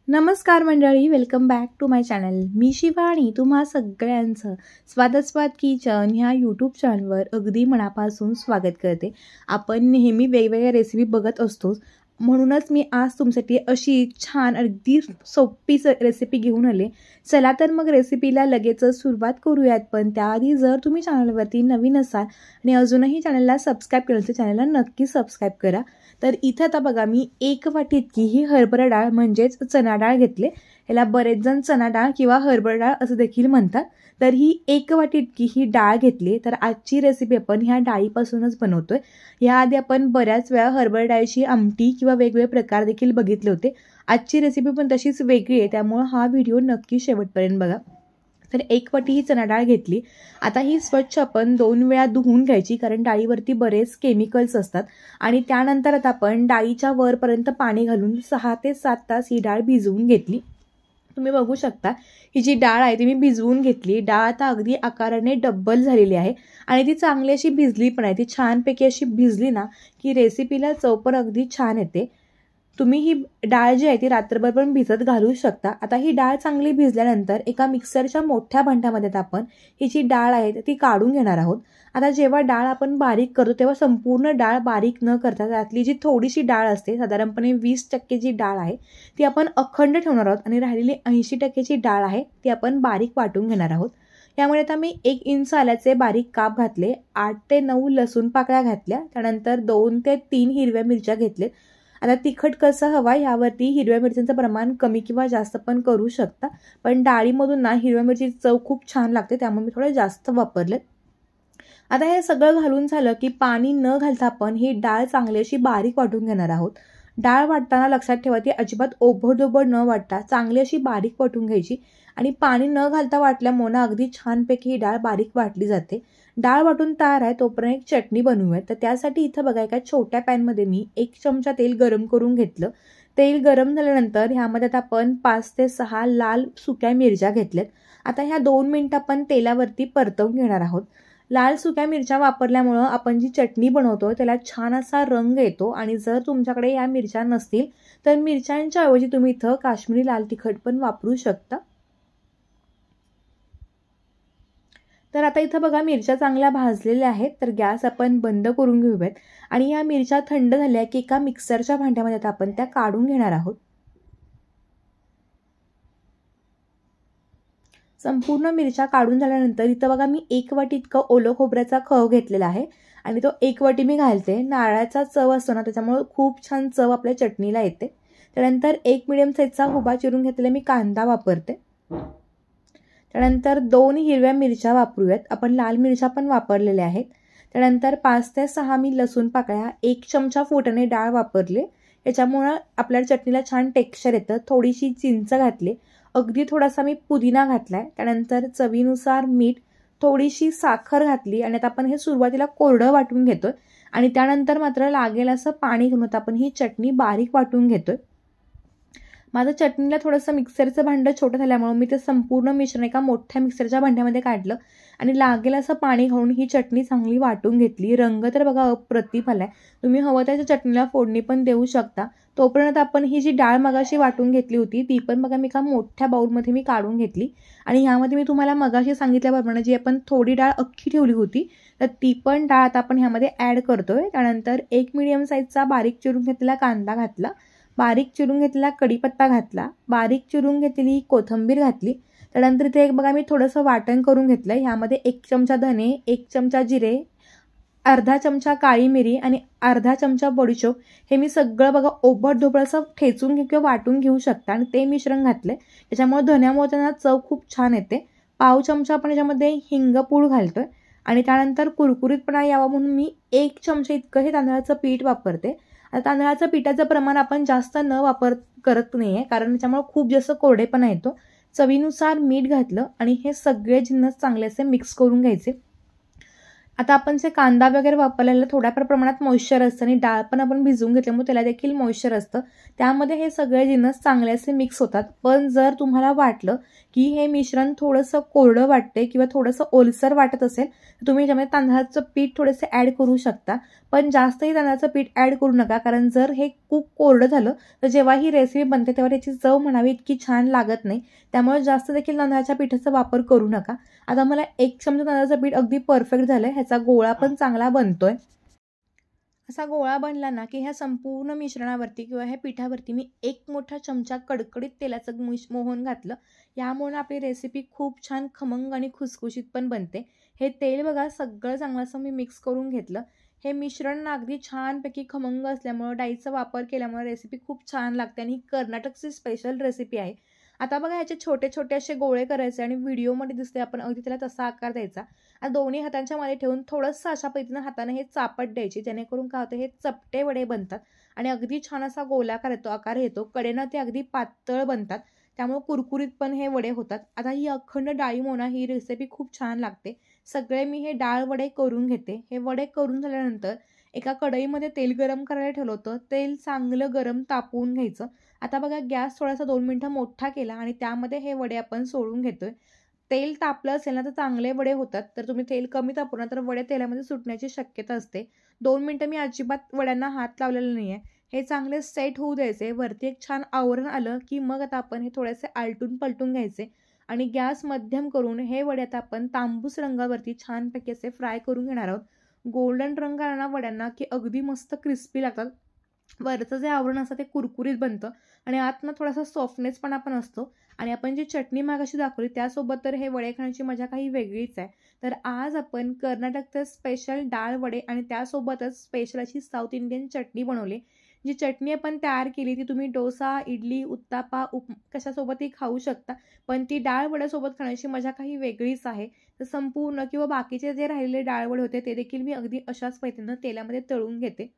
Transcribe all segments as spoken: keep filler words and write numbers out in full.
नमस्कार मंडळी, welcome back to my channel. मी शिवानी तुम्हा सगळ्यांचं स्वाद स्वाद किचन ह्या यूट्यूब चॅनलवर अगदी मनापासून स्वागत करते. आपण नेहमी वेगवेगळ्या रेसिपी बघत असतो, म्हणूनच मी आज तुमच्यासाठी अशी छान अगदी सोपी रेसिपी घेऊन आले. चला तर मग रेसिपीला लगेच सुरुवात करूयात. पण त्याआधी जर तुम्ही चॅनलवरती नवीन असाल आणि अजूनही चॅनलला सबस्क्राईब केलं तर चॅनलला नक्की सबस्क्राईब करा. तर इथं आता बघा मी एक वाटी इतकी ही हरभरा डाळ म्हणजेच चणा डाळ घेतले. याला बरेच जण चणा डाळ किंवा हरभरा डाळ असं देखील म्हणतात. तर ही एक वाटी इतकी ही डाळ घेतली. तर आजची रेसिपी आपण ह्या डाळीपासूनच बनवतोय. याआधी आपण बऱ्याच वेळा हरभरा डाळीची आमटी किंवा वेगवेगळे प्रकार देखील बघितले होते. आजची रेसिपी पण तशीच वेगळी आहे, त्यामुळे हा व्हिडिओ नक्की शेवटपर्यंत बघा. तर एक वाटी ही चणा डाळ घेतली. आता ही स्वच्छ आपण दोन वेळा धुवून घ्यायची, कारण डाळीवरती बरेच केमिकल्स असतात. आणि त्यानंतर आता आपण डाळीच्या वरपर्यंत पाणी घालून सहा ते सात तास ही डाळ भिजवून घेतली. तुम्ही बघू शकता ही जी डाळ आहे ती मी भिजवून घेतली. डाळ आता अगदी आकाराने डब्बल झालेली आहे आणि ती चांगली अशी भिजली पण आहे. ती छानपैकी अशी भिजली ना की रेसिपीला चव पण अगदी छान येते. तुम्ही ही डाळ जी आहे ती रात्रभर पण भिजत घालू शकता. आता ही डाळ चांगली भिजल्यानंतर एका मिक्सरच्या मोठ्या भांड्यामध्ये आपण ही जी डाळ आहे ती काढून घेणार आहोत. आता जेव्हा डाळ आपण बारीक करतो तेव्हा संपूर्ण डाळ बारीक न करता त्यातली जी थोडीशी डाळ असते, साधारणपणे वीस टक्के जी डाळ आहे ती आपण अखंड ठेवणार आहोत आणि राहिलेली ऐंशी टक्केची डाळ आहे ती आपण बारीक वाटून घेणार आहोत. यामुळे आता मी एक इंच आल्याचे बारीक काप घातले, आठ ते नऊ लसूण पाकळ्या घातल्या, त्यानंतर दोन ते तीन हिरव्या मिरच्या घेतल्या. आता तिखट कसं हवा यावरती हिरव्या मिरच्यांचं प्रमाण कमी किंवा जास्त पण करू शकता. पण डाळीमधून ना हिरव्या मिरचीची चव खूप छान लागते, त्यामुळे मी थोडे जास्त वापरले. आता हे सगळं घालून झालं की पाणी न घालता आपण ही डाळ चांगली अशी बारीक वाटून घेणार आहोत. डाळ वाटताना लक्षात ठेवा ती अजिबात ओबडधोबड न वाटता चांगली अशी बारीक वाटून घ्यायची. आणि पाणी न घालता वाटल्यामुळे ना अगदी छानपैकी ही डाळ बारीक वाटली जाते. डाळ वाटून तयार आहे तोपर्यंत एक चटणी बनवूया. तर त्यासाठी इथं बघा एका छोट्या पॅनमध्ये मी एक चमचा तेल गरम करून घेतलं. तेल गरम झाल्यानंतर ह्यामध्ये आता आपण पाच ते सहा लाल सुक्या मिरच्या घेतल्यात. आता ह्या दोन मिनिटं आपण तेलावरती परतवून घेणार आहोत. लाल सुक्या मिरच्या वापरल्यामुळं आपण जी चटणी बनवतो त्याला छान असा रंग येतो. आणि जर तुमच्याकडे या मिरच्या नसतील तर मिरच्यांच्या ऐवजी तुम्ही इथं काश्मीरी लाल तिखट पण वापरू शकता. तर आता इथं बघा मिरच्या चांगल्या भाजलेल्या आहेत. तर गॅस आपण बंद करून घेऊयात आणि या मिरच्या थंड झाल्या की एका मिक्सरच्या भांड्यामध्ये आता आपण त्या काढून घेणार आहोत. संपूर्ण मिरच्या काढून झाल्यानंतर इथं बघा मी एक वाटी इतकं ओलं खोबऱ्याचा खव घेतलेला आहे आणि तो एक वाटी मी घालते. नारळाचा चव असतो ना त्याच्यामुळे खूप छान चव आपल्या चटणीला येते. त्यानंतर एक मिडियम साईजचा हुबा चिरून घेतलेला मी कांदा वापरते. त्यानंतर दोन हिरव्या मिरच्या वापरूयात, आपण लाल मिरच्या पण वापरलेल्या आहेत. त्यानंतर पाच ते सहा मी लसूण पाकळ्या, एक चमचा फुटाणे डाळ वापरले. याच्यामुळं आपल्या चटणीला छान टेक्स्चर येतं. थोडीशी चिंच घातली, अगदी थोडासा मी पुदिना घातलाय. त्यानंतर चवीनुसार मीठ, थोडीशी साखर घातली आणि आता आपण हे सुरुवातीला कोरडं वाटून घेतोय आणि त्यानंतर मात्र लागेल असं पाणी घेऊन आपण ही चटणी बारीक वाटून घेतोय. माझं चटणीला थोडंसं मिक्सरचं भांडं छोटं झाल्यामुळे मी ते संपूर्ण मिश्रण एका मोठ्या मिक्सरच्या भांड्यामध्ये काढलं आणि लागेल असं पाणी घालून ही चटणी चांगली वाटून घेतली. रंग तर बघा अप्रतिम आलाय. तुम्ही हवं त्याच्या चटणीला फोडणी पण देऊ शकता. तोपर्यंत आपण ही जी डाळ मगाशी वाटून घेतली होती ती पण बघा मी एका मोठ्या बाउलमध्ये मी काढून घेतली. आणि ह्यामध्ये मी तुम्हाला मगाशी सांगितल्याप्रमाणे जी आपण थोडी डाळ अख्खी ठेवली होती तर ती पण डाळ आता आपण ह्यामध्ये ॲड करतोय. त्यानंतर एक मिडियम साईजचा बारीक चिरून घेतलेला कांदा घातला, बारीक चिरून घेतलेला कढीपत्ता घातला, बारीक चिरून घेतलेली कोथिंबीर घातली. त्यानंतर इथे एक बघा मी थोडंसं वाटण करून घेतलं. ह्यामध्ये एक चमचा धने, एक चमचा जिरे, अर्धा चमचा काळी मिरी आणि अर्धा चमचा बडीशोप हे मी सगळं बघा ओबड धोबड असं ठेचून घे किंवा वाटून घेऊ शकता. आणि ते मिश्रण घातले त्याच्यामुळे धन्यामुळे त्यांना चव खूप छान येते. पाव चमचा आपण याच्यामध्ये हिंगपूड घालतोय आणि त्यानंतर कुरकुरीतपणा यावा म्हणून मी एक चमचा इतकं हे तांदळाचं पीठ वापरते. आता तांदळाचं पिठाचं प्रमाण आपण जास्त न वापर करत नाहीये, कारण त्याच्यामुळे खूप जास्त कोरडेपणा येतो. चवीनुसार मीठ घातलं आणि हे सगळे जिन्नस चांगले असे मिक्स करून घ्यायचे. आता आपण जे कांदा वगैरे वापरलेला थोड्या प्रमाणात मॉइश्चर असतं आणि डाळ पण आपण भिजवून घेतल्यामुळे त्याला देखील मॉइश्चर असतं, त्यामध्ये हे सगळे जिन्नस चांगले असे मिक्स होतात. पण जर तुम्हाला वाटलं की हे मिश्रण थोडंसं कोरडं वाटते किंवा थोडंसं ओलसर वाटत असेल तर तुम्ही याच्यामध्ये तांदळाचं पीठ थोडेसे ॲड करू शकता. पण जास्तही तांदळाचं पीठ ॲड करू नका, कारण जर हे खूप कोरडं झालं तर जेव्हा ही रेसिपी बनते तेव्हा त्याची चव म्हणावी इतकी छान लागत नाही. त्यामुळे जास्त देखील तांदळाच्या पिठाचा वापर करू नका. आता मला एक चमचा तांदळाचं पीठ अगदी परफेक्ट झालंय, ह्याचा गोळा पण चांगला बनतोय. असा गोळा बनला ना की ह्या संपूर्ण मिश्रणावरती किंवा ह्या पिठावरती मी एक मोठा चमचा कडकडीत तेलाचं मिश मोहन घातलं. यामुळे आपली रेसिपी खूप छान खमंग आणि खुसखुशीत पण बनते. हे तेल बघा सगळं चांगलं असं मी मिक्स करून घेतलं. हे मिश्रण अगदी छानपैकी खमंग असल्यामुळं डाळीचा वापर केल्यामुळे रेसिपी खूप छान लागते आणि ही कर्नाटकची स्पेशल रेसिपी आहे. आता बघा ह्याचे छोटे छोटे असे गोळे करायचे आणि व्हिडिओमध्ये दिसते आपण अगदी त्याला तसा आकार द्यायचा. आता दोन्ही हातांच्या मध्ये ठेवून थोडंसं अशा पद्धतीनं हाताने हे चापट द्यायची, जेणेकरून काय होतं हे चपटे वडे बनतात आणि अगदी छान असा गोलाकार येतो, आकार येतो. कडेनं ते अगदी पातळ बनतात, त्यामुळे कुरकुरीत पण हे वडे होतात. आता ही अखंड डाळी मोना ही रेसिपी खूप छान लागते. सगळे मी हे डाळ वडे करून घेते. हे वडे करून झाल्यानंतर एका कढईमध्ये तेल गरम करायला ठेवलं होतं. तेल चांगलं गरम तापवून घ्यायचं. आता बघा गॅस थोडासा दोन मिनिटं मोठा केला आणि त्यामध्ये हे वडे आपण सोडून घेतोय. तेल तापलं असेल ना तर चांगले वडे होतात, तर तुम्ही तेल कमी तापवलं ना तर वडे तेलामध्ये सुटण्याची शक्यता असते. दोन मिनिटं मी अजिबात वड्यांना हात लावलेला नाही आहे. हे चांगले सेट होऊ द्यायचे. वरती एक छान आवरण आलं की मग आता आपण हे थोडेसे आलटून पलटून घ्यायचे आणि गॅस मध्यम करून हे वडे आता आपण तांबूस रंगावरती छानपैकी असे फ्राय करून घेणार आहोत. गोल्डन रंग आला ना वड्यांना की अगदी मस्त क्रिस्पी लागतात. वरचं जे आवरण असतं ते कुरकुरीत बनतं आणि आतनं थोडासा सॉफ्टनेसपणा पण असतो. आणि आपण जी चटणी मागाशी दाखवली त्यासोबत तर हे वडे खाण्याची मजा काही वेगळीच आहे. तर आज आपण कर्नाटकचे स्पेशल डाळ वडे आणि त्यासोबतच स्पेशल अशी साऊथ इंडियन चटणी बनवली. जी चटणी आपण तयार केली ती तुम्ही डोसा, इडली, उत्तापा, उप कशासोबतही खाऊ शकता. पण ती डाळ वड्यासोबत खाण्याची मजा काही वेगळीच आहे. तर संपूर्ण किंवा बाकीचे जे राहिलेले डाळ वडे होते ते देखील मी अगदी अशाच पद्धतीनं तेलामध्ये तळून घेते.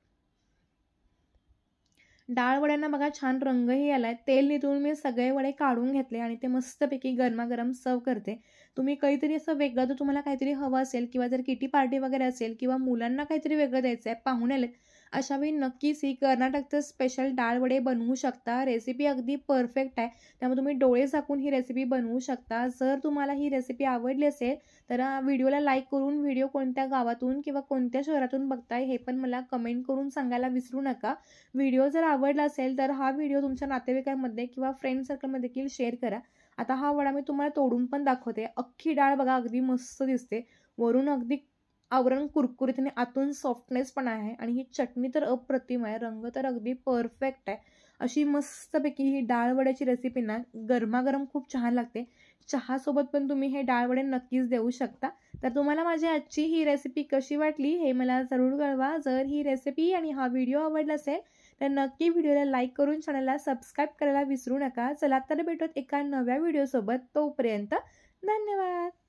डाळ वड्यांना बघा छान रंगही आलाय. तेल निथळून मी सगळे वडे काढून घेतले आणि ते मस्तपैकी गरमागरम सर्व करते. तुम्ही काहीतरी असं वेगळं जर तुम्हाला काहीतरी हवं असेल किंवा जर किटी पार्टी वगैरे असेल किंवा मुलांना काहीतरी वेगळं द्यायचं आहे, पाहुणे आलेत, अशा वेळी नक्कीच ही कर्नाटकचं स्पेशल डाळ वडे बनवू शकता. रेसिपी अगदी परफेक्ट आहे, त्यामुळे तुम्ही डोळे झाकून ही रेसिपी बनवू शकता. जर तुम्हाला ही रेसिपी आवडली असेल तर व्हिडिओला लाईक करून व्हिडिओ कोणत्या गावातून किंवा कोणत्या शहरातून बघताय हे पण मला कमेंट करून सांगायला विसरू नका. व्हिडिओ जर आवडला असेल तर हा व्हिडिओ तुमच्या नातेवाईकांमध्ये किंवा फ्रेंड सर्कलमध्ये देखील शेअर करा. आता हा वडा मी तुम्हाला तोडून पण दाखवते. अख्खी डाळ बघा अगदी मस्त दिसते, वरून अगदी आवरण कुरकुरीत आणि आतून सॉफ्टनेस पण आहे आणि ही चटणी तर अप्रतिम आहे. रंग तर अगदी परफेक्ट आहे. अशी मस्तपैकी ही डाळ वड्याची रेसिपी ना गरमागरम खूप छान लागते. चहासोबत पण तुम्ही हे डाळ वडे नक्कीच देऊ शकता. तर तुम्हाला माझी आजची ही रेसिपी कशी वाटली हे मला जरूर कळवा. जर ही रेसिपी आणि हा व्हिडिओ आवडला असेल तर नक्की व्हिडिओला लाईक करून चॅनलला सबस्क्राईब करायला विसरू नका. चला तर भेटूत एका नव्या व्हिडिओसोबत. तोपर्यंत धन्यवाद.